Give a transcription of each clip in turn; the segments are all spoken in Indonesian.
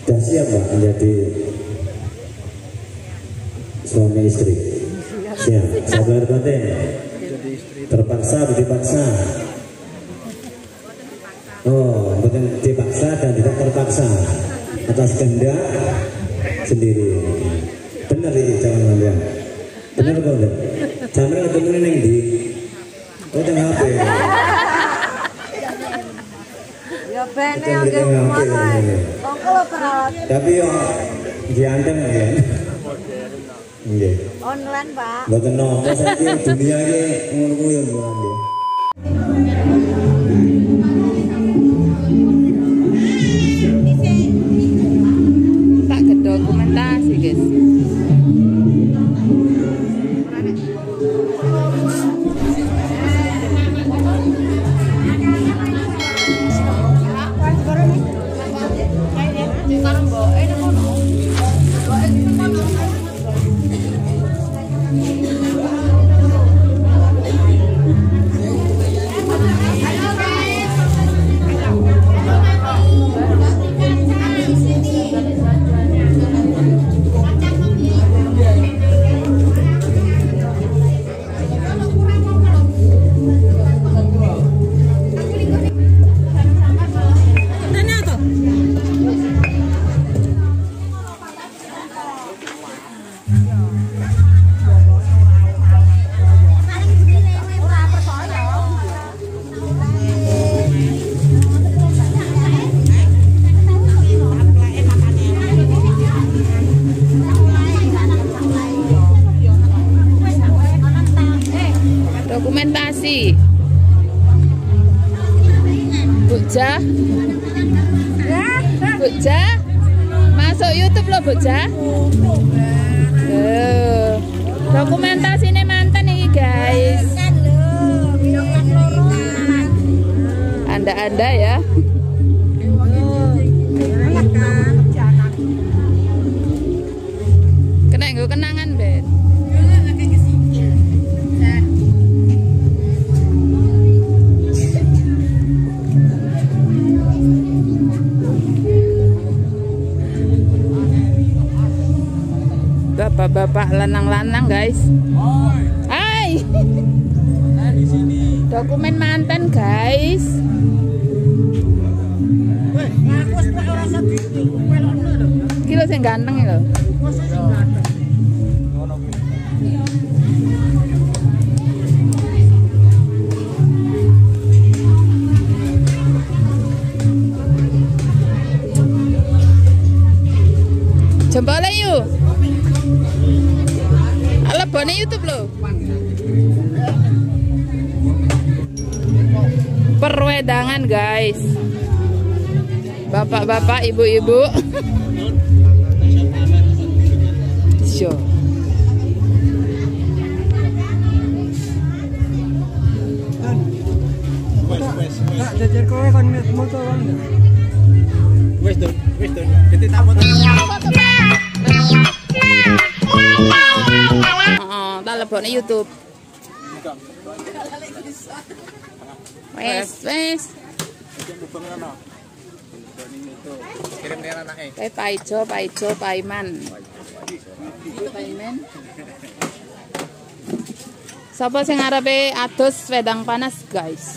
Sudah siap Mbak menjadi suami istri? Siap. Sabar batin. Terpaksa atau dipaksa? Oh, bukan dipaksa dan tidak terpaksa, atas kehendak sendiri. Benar ini jangan kalian. Benar kok enggak? Jangan ketemu neng di. Oh tengah HP. Ya bene yang mana? Kok berat. Tapi yo dianteng ya. Nggih. Online, Pak. Mboten nopo saiki dunia iki ngono kuwi yo nggih. Tak ke dokumentasi, guys. Dokumentasi Bukja Bukja masuk YouTube loh Bukja. Dokumentasi ini mantan nih guys. Anda ya. Kena gue kenangan Ben. Bapak-bapak lanang-lanang guys. Hai. Dokumen mantan guys. Kilo sing ganteng lho. Jempolnya yuk. Lebone YouTube loh. Perwedangan guys. Bapak-bapak, ibu-ibu. Show. Kak, jajar kowe kon moto kan. Wis to, kita tak foto. Tak lebokne YouTube. Wes. Kirim nih anake. Paijo, Paiman. Sapa sing arepe adus wedang panas, guys?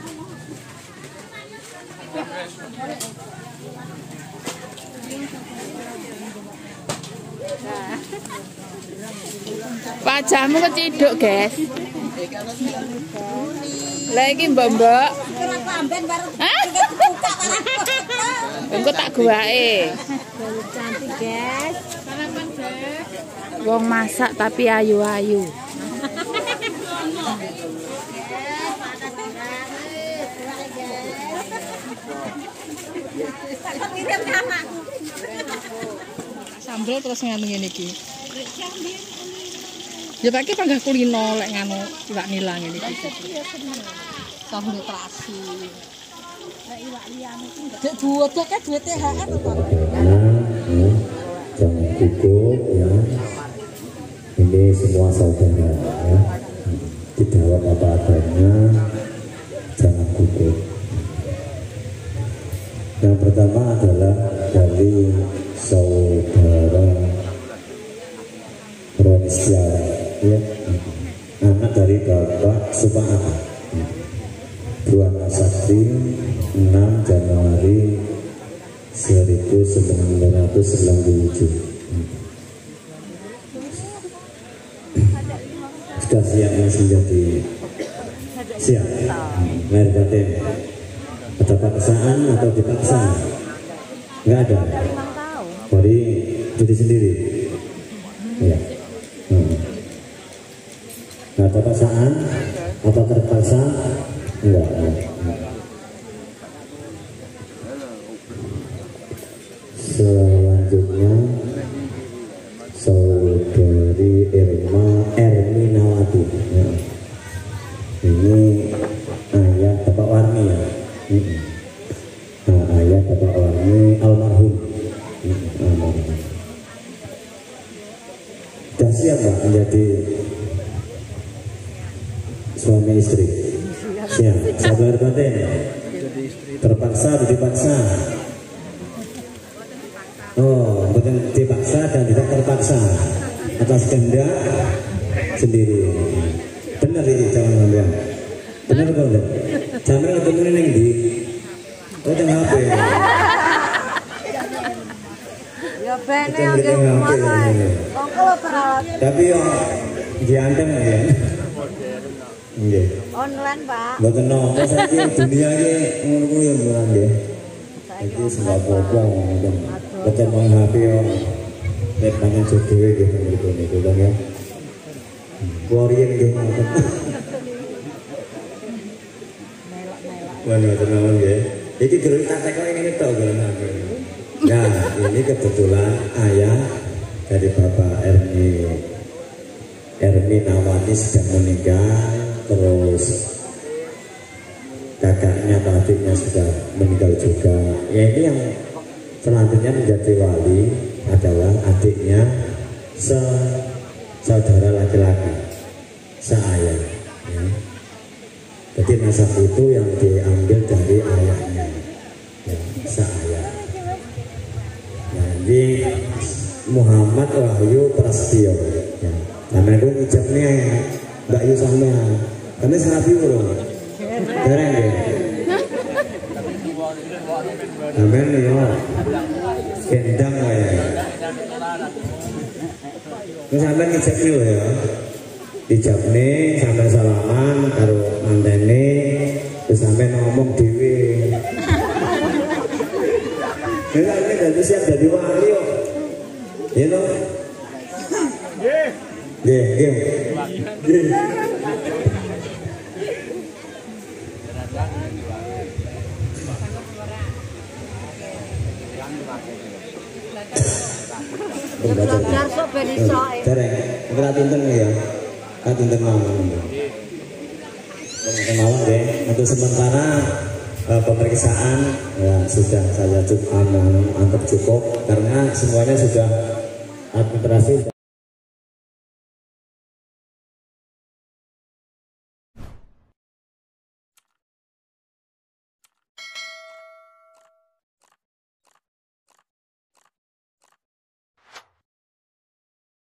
Wajahmu keciduk, guys. Lah iki mbok-mbok. Engko tak guake. Cantik, guys. Wong masak tapi ayu-ayu. Sambel terus nganu ngene iki. Ya pakai panggah kulino lek nganu iwak nila ngene iki. Tahu terasi. Lek iwak liyane iki enggak. Dek duweke duwe THR to, Pak. Jangan gugup ya. Ini semua saudara ya. Dijawab apa adanya. Jangan gugup. Yang pertama adalah dari dari saudara Roni Setiawan, ya, anak dari Bapak Supaata, Buana Sakti, 6 Januari 1997. Sudah siap Mas menjadi siap lahir batin, ada paksaan atau dipaksa? Enggak ada. Jadi diri sendiri. Ya. Nggak ada paksaan atau terpaksa? Enggak. Selanjutnya saudari Erminawati, ya. Ini ayah Bapak Warni, ya. Nah, ayah Bapak Warni almarhum. Sudah siap Mbak menjadi suami istri? Siap. Sabar batin. Terpaksa atau dipaksa? Oh, bukan dipaksa dan tidak terpaksa, atas kehendak sendiri. Benar ini jangan sampean. Benar apa enggak? Sampean ketemu ning ndi? Oh, teng HP. Ya bene yang gimana? Kok perawat Tapi yo diantem ya. Nggih. online, Pak. Mboten napa saiki dunia iki ngono kuwi yo murah nggih. Iki sebab apa ngoten. Ketemu HP yo nek panjang dhewe nggih niku Bang ya. Warrior nggih ngoten. Melok-melok. Tenan nggih. Iki gerung tak tekok ngene tok gerung HP. Nah, ini kebetulan ayah dari Bapak Erminawati sedang meninggal, terus kakaknya atau adiknya sudah meninggal juga. Ya, ini yang selanjutnya menjadi wali adalah adiknya saudara laki-laki, seayah. Ya. Jadi nasab itu yang diambil dari ayahnya, ya, seayah. Jadi Muhammad Wahyu Prasetyo, ya. Karena itu ucapnya Mbak Yu sampean. Kami serapi bro. Dereng ya. Sampean yo. Kendang wae. Terus sampean ngicapne lho ya. Ijabne sampean salaman karo mantene, terus sampean ngomong dhewe. Enggak, ini udah siap jadi wali kok. You know? Nggih. Belajar sok ben iso. Dereng, ora tunten ya. Tunten mawon. Tunten mawon nggih. Untuk sementara pemeriksaan ya sudah saya anggap cukup karena semuanya sudah administrasi.